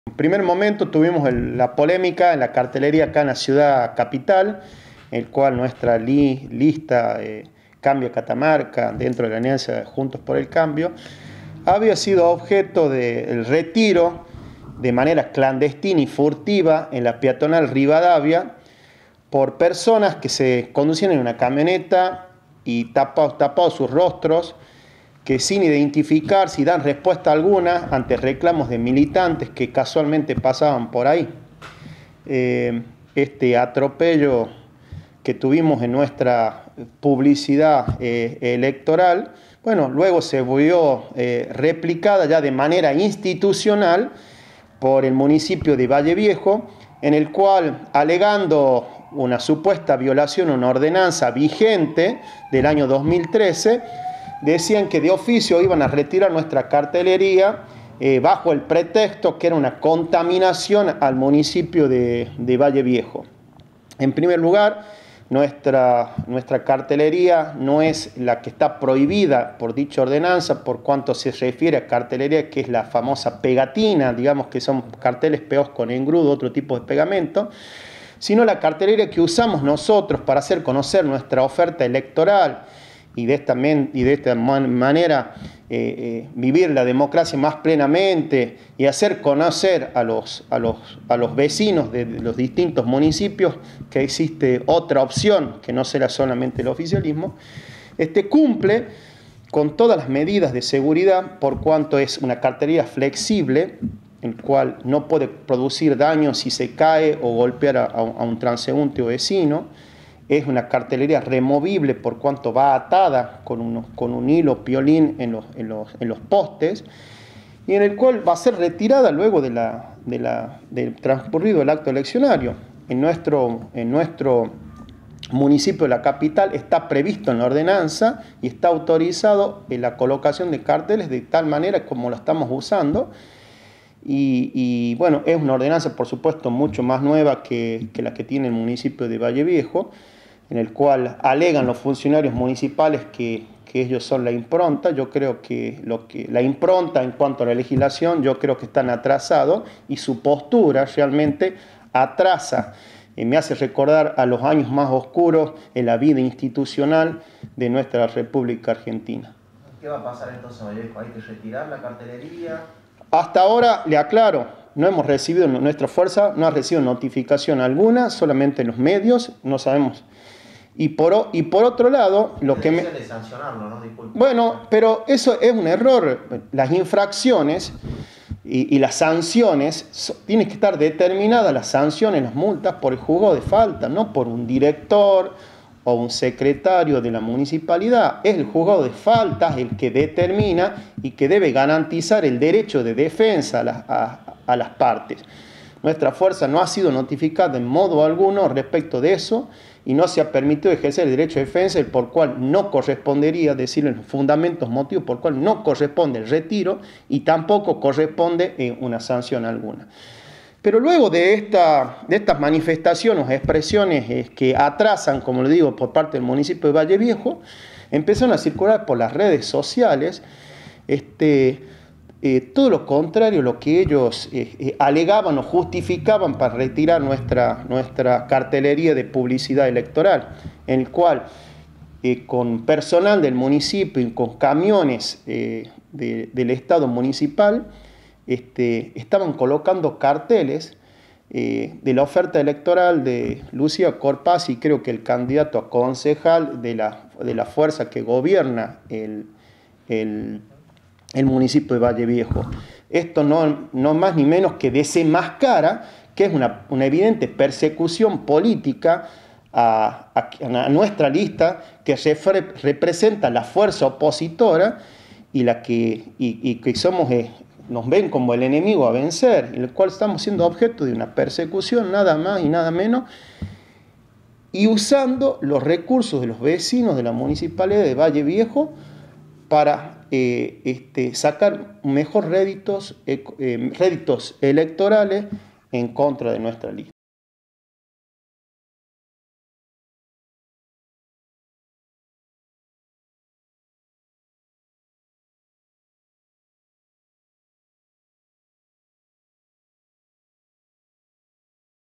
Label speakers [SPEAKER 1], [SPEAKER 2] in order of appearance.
[SPEAKER 1] En primer momento tuvimos la polémica en la cartelería acá en la ciudad capital, en el cual nuestra lista Cambio Catamarca, dentro de la alianza Juntos por el Cambio, había sido objeto del retiro de manera clandestina y furtiva en la peatonal Rivadavia por personas que se conducían en una camioneta y tapados sus rostros, que sin identificar si dan respuesta alguna ante reclamos de militantes que casualmente pasaban por ahí. Este atropello que tuvimos en nuestra publicidad electoral, bueno, luego se vio replicada ya de manera institucional por el municipio de Valle Viejo, en el cual, alegando una supuesta violación a una ordenanza vigente del año 2013, decían que de oficio iban a retirar nuestra cartelería bajo el pretexto que era una contaminación al municipio de Valle Viejo. En primer lugar, nuestra cartelería no es la que está prohibida por dicha ordenanza, por cuanto se refiere a cartelería que es la famosa pegatina, digamos que son carteles pegados con engrudo, otro tipo de pegamento, sino la cartelería que usamos nosotros para hacer conocer nuestra oferta electoral y de esta manera vivir la democracia más plenamente y hacer conocer a los vecinos de los distintos municipios que existe otra opción que no será solamente el oficialismo, cumple con todas las medidas de seguridad por cuanto es una cartelería flexible, el cual no puede producir daño si se cae o golpear a un transeúnte o vecino. Es una cartelería removible por cuanto va atada con un hilo piolín en los postes y en el cual va a ser retirada luego del transcurrido del acto eleccionario. En nuestro municipio de la capital está previsto en la ordenanza y está autorizado la colocación de carteles de tal manera como lo estamos usando. Y bueno, es una ordenanza por supuesto mucho más nueva que la que tiene el municipio de Valle Viejo, en el cual alegan los funcionarios municipales que ellos son la impronta. Yo creo que la impronta en cuanto a la legislación, yo creo que están atrasados y su postura realmente atrasa. Me hace recordar a los años más oscuros en la vida institucional de nuestra República Argentina.
[SPEAKER 2] ¿Qué va a pasar entonces, Vallejo? ¿Hay que retirar la cartelería?
[SPEAKER 1] Hasta ahora, le aclaro, nuestra fuerza no ha recibido notificación alguna, solamente en los medios, no sabemos. Y por otro lado, lo que me...
[SPEAKER 2] de sancionarlo, ¿no? Disculpe.
[SPEAKER 1] Bueno, pero eso es un error. Las infracciones y las sanciones, tienen que estar determinadas las sanciones, las multas, por el juzgado de falta, no por un director o un secretario de la municipalidad. Es el juzgado de faltas el que determina y que debe garantizar el derecho de defensa a las partes. Nuestra fuerza no ha sido notificada en modo alguno respecto de eso y no se ha permitido ejercer el derecho de defensa, el por cual no correspondería decirle los fundamentos, motivos por cual no corresponde el retiro y tampoco corresponde una sanción alguna. Pero luego de estas manifestaciones o expresiones que atrasan, como le digo, por parte del municipio de Valle Viejo, empezaron a circular por las redes sociales todo lo contrario, lo que ellos alegaban o justificaban para retirar nuestra cartelería de publicidad electoral, en el cual con personal del municipio y con camiones del Estado municipal estaban colocando carteles de la oferta electoral de Lucía Corpaz y creo que el candidato a concejal de la fuerza que gobierna el municipio de Valle Viejo. Esto no más ni menos que desenmascara que es una evidente persecución política a nuestra lista que representa la fuerza opositora y que somos, nos ven como el enemigo a vencer, en el cual estamos siendo objeto de una persecución nada más y nada menos, y usando los recursos de los vecinos de la municipalidad de Valle Viejo para sacar mejor réditos electorales en contra de nuestra lista.